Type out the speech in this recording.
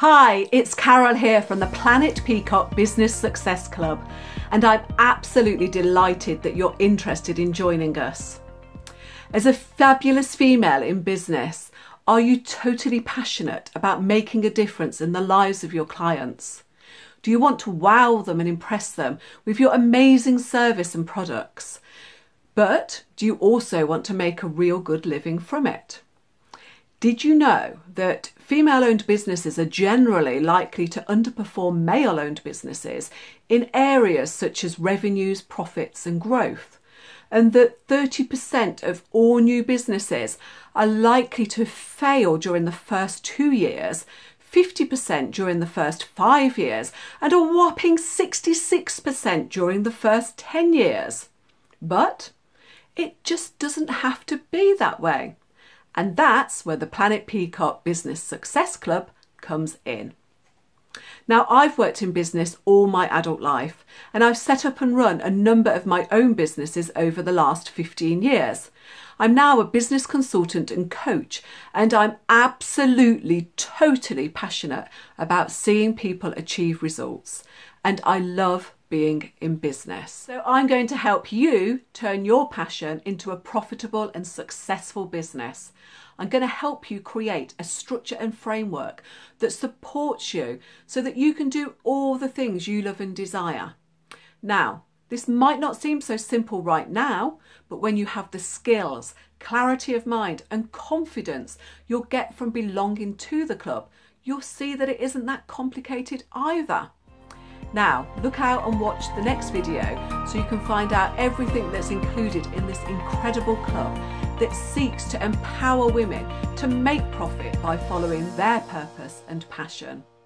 Hi, it's Carol here from the Planet Peacock Business Success Club, and I'm absolutely delighted that you're interested in joining us. As a fabulous female in business, are you totally passionate about making a difference in the lives of your clients? Do you want to wow them and impress them with your amazing service and products? But do you also want to make a real good living from it? Did you know that female-owned businesses are generally likely to underperform male-owned businesses in areas such as revenues, profits and growth? And that 30% of all new businesses are likely to fail during the first 2 years, 50% during the first 5 years, and a whopping 66% during the first 10 years. But it just doesn't have to be that way. And that's where the Planet Peacock Business Success Club comes in. Now, I've worked in business all my adult life, and I've set up and run a number of my own businesses over the last 15 years. I'm now a business consultant and coach, and I'm absolutely, totally passionate about seeing people achieve results. And I love being in business. So I'm going to help you turn your passion into a profitable and successful business. I'm going to help you create a structure and framework that supports you so that you can do all the things you love and desire. Now, this might not seem so simple right now, but when you have the skills, clarity of mind and confidence you'll get from belonging to the club, you'll see that it isn't that complicated either. Now, look out and watch the next video so you can find out everything that's included in this incredible club that seeks to empower women to make profit by following their purpose and passion.